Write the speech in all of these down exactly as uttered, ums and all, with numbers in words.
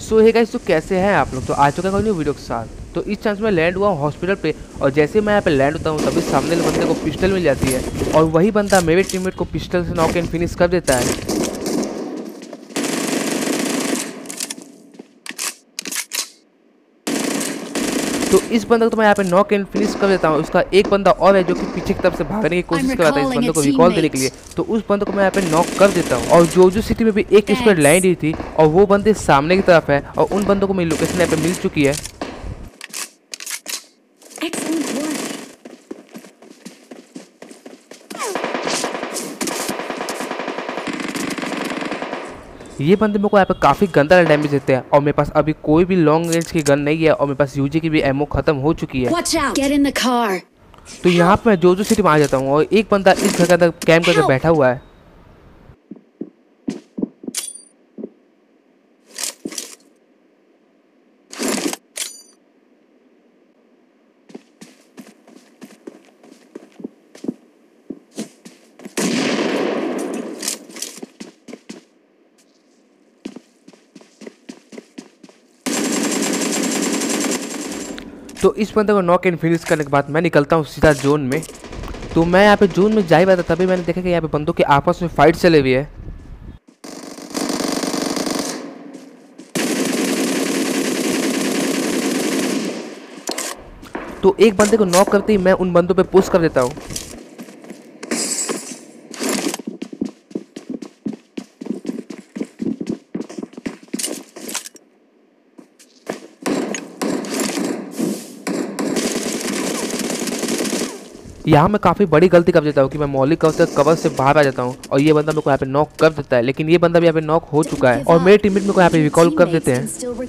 सो hey guys, तो कैसे हैं आप लोग। तो आ चुका है कोई न्यू वीडियो के साथ। तो इस चांस में लैंड हुआ हॉस्पिटल पे, और जैसे मैं यहाँ पे लैंड होता हूँ तभी सामने वाले बंदे को पिस्टल मिल जाती है, और वही बंदा मेरे टीममेट को पिस्टल से नॉक एंड फिनिश कर देता है। तो इस बंदे को तो मैं यहाँ पे नॉक एंड फिनिश कर देता हूँ। उसका एक बंदा और है जो कि पीछे की तरफ से भागने की कोशिश कर रहा था इस बंदे को रिकॉल देने के लिए, तो उस बंदे को मैं यहाँ पे नॉक कर देता हूँ। और जोजो सिटी में भी एक स्क्वाड लैंड हुई थी, और वो बंदे सामने की तरफ है, और उन बंदों को मेरी लोकेशन यहाँ पे मिल चुकी है। ये बंदे मेरे को यहाँ पे काफ़ी गंदा डैमेज देते हैं, और मेरे पास अभी कोई भी लॉन्ग रेंज की गन नहीं है, और मेरे पास यूजी की भी एमओ खत्म हो चुकी है। तो यहाँ पे मैं जोजो सिटी में आ जाता हूँ, और एक बंदा इस घर के अंदर कैंप करके बैठा हुआ है। तो इस बंदे को नॉक एंड फिनिश करने के बाद मैं निकलता हूँ सीधा जोन में। तो मैं यहाँ पे जोन में जा ही रहा था, तभी मैंने देखा कि यहाँ पे बंदों के आपस में फाइट चले हुई है। तो एक बंदे को नॉक करते ही मैं उन बंदों पे पुश कर देता हूँ। यहाँ मैं काफ़ी बड़ी गलती कर देता हूँ कि मैं मौलिक कवर से कवर से बाहर आ जाता हूँ, और ये बंदा मेरे को यहाँ पे नॉक कर देता है। लेकिन ये बंदा भी यहाँ पे नॉक हो चुका है, और मेरे टीममेट मेरे को यहाँ पे रिकॉल कर देते हैं।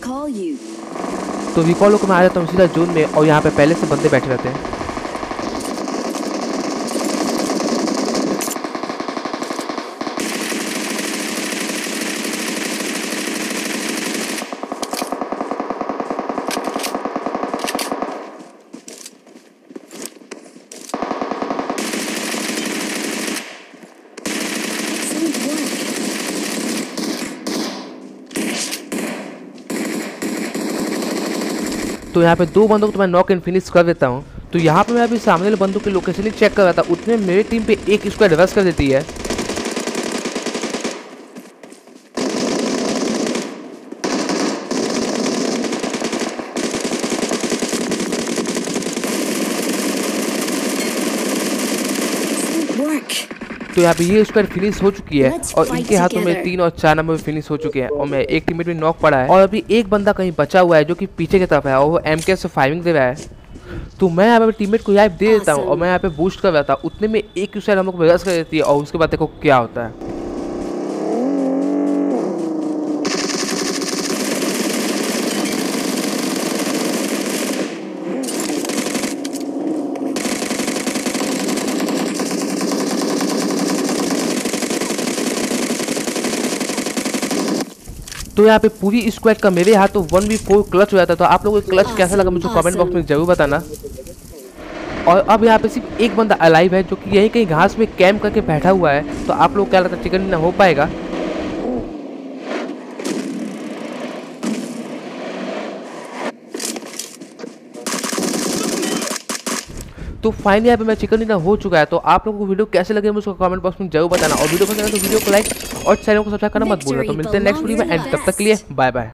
तो रिकॉल होकर मैं आ जाता हूँ सीधा जोन में, और यहाँ पे पहले से बंदे बैठे रहते हैं। तो यहाँ पे दो बंदों को तो मैं नॉक एंड फिनिश कर देता हूँ। तो यहाँ पे मैं अभी सामने वाले बंदों की लोकेशन ही चेक कर रहा था, उतने मेरे टीम पे एक स्क्वाड रश कर देती है। तो यहाँ पे ये स्क्वाड फिनिश हो चुकी है, और इनके हाथों में तीन और चार नंबर फिनिश हो चुके हैं, और मैं एक टीममेट में नॉक पड़ा है, और अभी एक बंदा कहीं बचा हुआ है जो कि पीछे की तरफ है, और वो एमके से फायरिंग दे रहा है। तो मैं यहाँ पे टीममेट को यहाँ दे देता हूँ, और मैं यहाँ पे बूस्ट कर रहा था, उतने में एक स्क्वाड हम लोग को रश कर देती है, और उसके बाद देखो क्या होता है। तो यहाँ पे पूरी स्क्वाड का मेरे हाथ तो वन वी फोर क्लच हो जाता है। तो आप लोगों को क्लच कैसा लगा मुझे कमेंट बॉक्स में जरूर बताना। और अब यहाँ पे सिर्फ एक बंदा अलाइव है जो कि यहीं कहीं घास में कैंप करके बैठा हुआ है। तो आप लोग क्या लगता है चिकन डिनर हो पाएगा? तो फाइनली यहाँ पे मैं चिकन डिनर हो चुका है। तो आप लोगों को वीडियो कैसे लगे मुझे कमेंट बॉक्स में जरूर बताना, और वीडियो पसंद आए तो वीडियो को लाइक और चैनल को सब्सक्राइब करना मत भूलना। तो मिलते हैं नेक्स्ट वीडियो में, एंड तब तक के लिए बाय बाय।